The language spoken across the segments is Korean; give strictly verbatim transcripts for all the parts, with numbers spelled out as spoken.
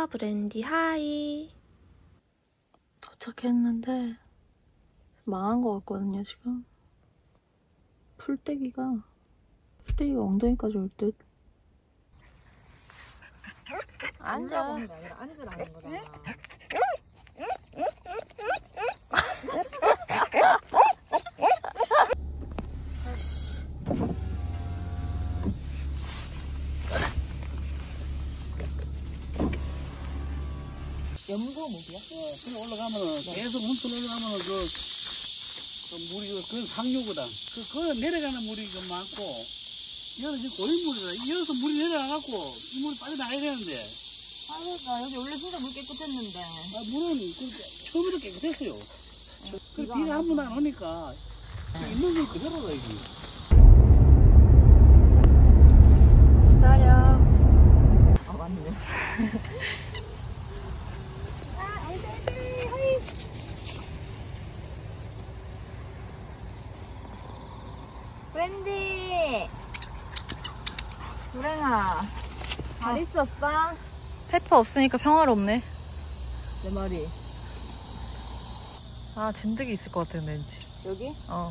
안녕하세요, 브랜디 하이. 도착했는데 망한 것 같거든요, 지금. 풀떼기가 풀떼기가 엉덩이까지 올 듯. 앉아. 앉으라는 게 아니라 앉으라는 거잖아. 아씨. 연고목이야? 어, 그래 올라가면은 계속 문틀 올라가면은 그, 그 물이 그 상류거든. 그, 그 내려가는 물이 그 많고 여기는 지금 고인물이라 여기서 물이 내려가갖고 이 물이 빠져나가야 되는데. 아, 그러니까 여기 원래 진짜 물 깨끗했는데. 아, 물은 그 처음부터 깨끗했어요. 그 비가 한 번 안 오니까 있는 물 그대로다 여기. 기다려. 아, 맞네. 브랜디! 불행아, 잘 있었어? 페퍼 없으니까 평화롭네. 내 말이. 아, 진드기 있을 것 같아, 왠지. 여기? 어.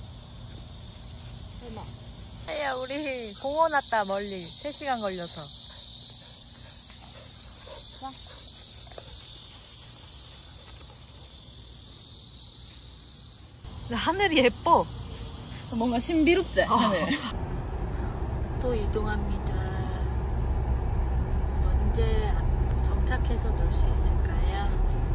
설마. 야, 우리 공원 왔다, 멀리. 세 시간 걸려서. 자. 근데 하늘이 예뻐. 뭔가 신비롭지? 하늘. 또 이동합니다. 언제 정착해서 놀 수 있을까요?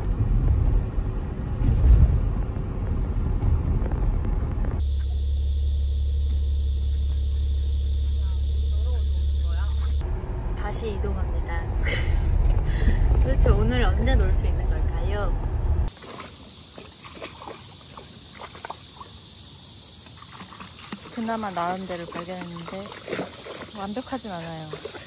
다시 이동합니다. 도대체 오늘 언제 놀 수 있는 걸까요? 그나마 나은 데를 발견했는데 완벽하진 않아요.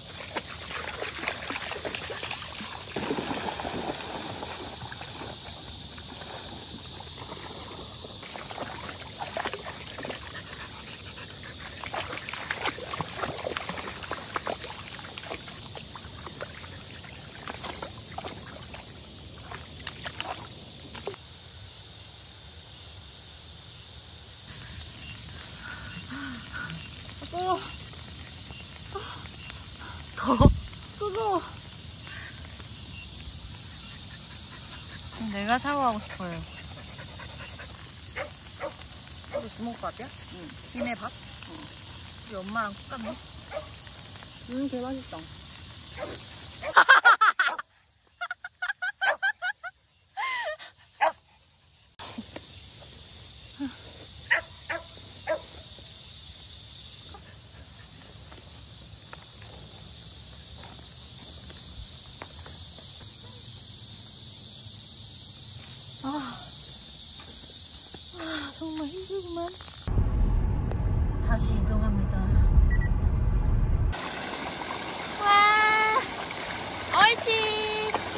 어. 더워. 뜨거워. 내가 샤워하고 싶어요. 이거 주먹밥이야? 응. 김에 밥? 응. 우리 엄마랑 똑같네. 음, 개 맛있다. 아, 아 정말 힘들구만. 다시 이동합니다. 와, 얼치.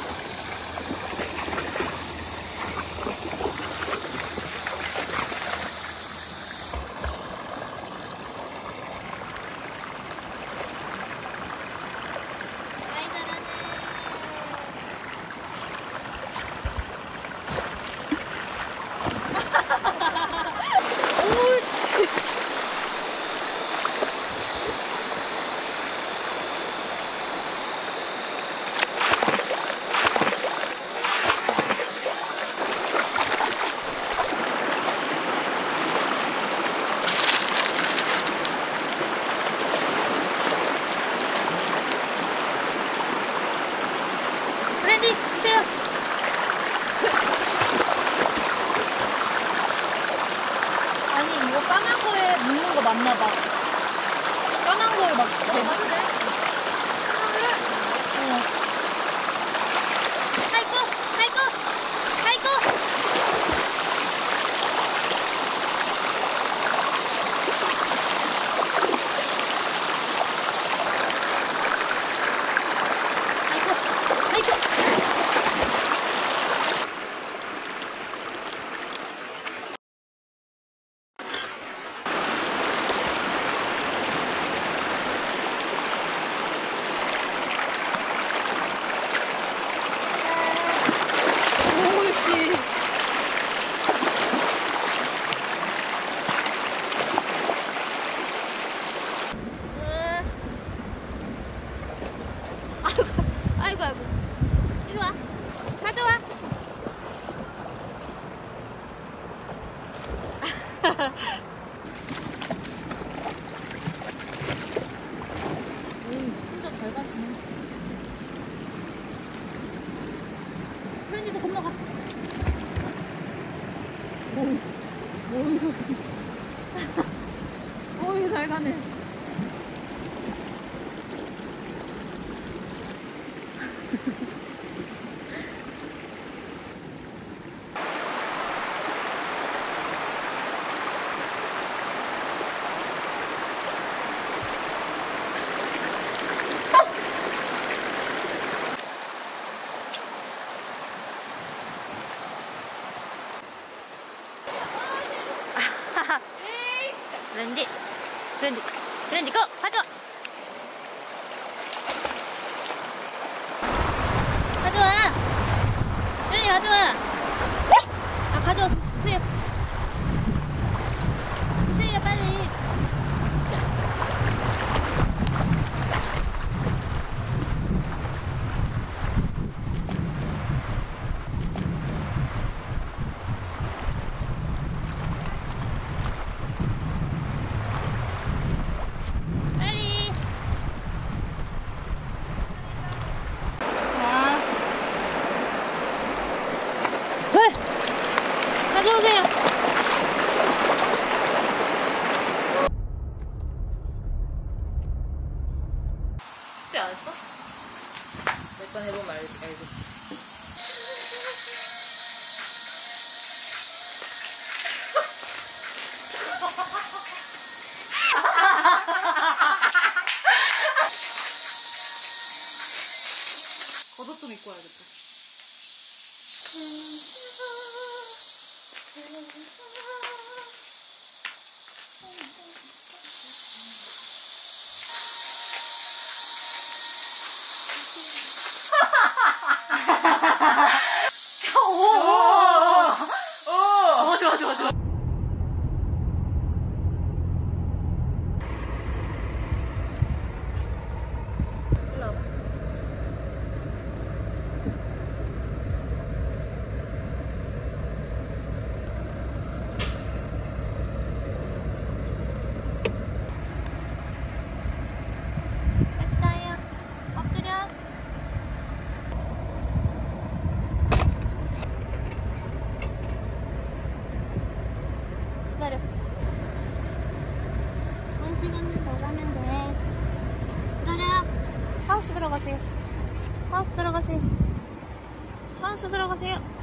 브랜디 주세요. 아니, 이거 까만 거에 묻는 거 맞나봐. 까만 거에 막 대박인데? 아이고, 아이고, 아이고. 아이고, 아이고. 아이고 아이고. 이리 와. 가져와. 혼자 잘 가시네. 프렌디도 건너가. 어이, 잘 가네. 브랜디, 브랜디, 브랜디, 고! 가져와! 가져와! 브랜디, 가져와! 아, 가져와, 주세요. 주세요, 빨리. 빨리. 자, 네. 가져오세요. 쉽지 않았어? 몇 번 해보면 알, 알겠지. 겉옷 좀 입고 와야겠다. 오! 좋아, 좋아, 좋아. 됐다요. 엎드려. 기다려. 한 시간만 더 가면 돼. 기다려. 하우스 들어가세요. 하우스 들어가세요. 하우스 들어가세요.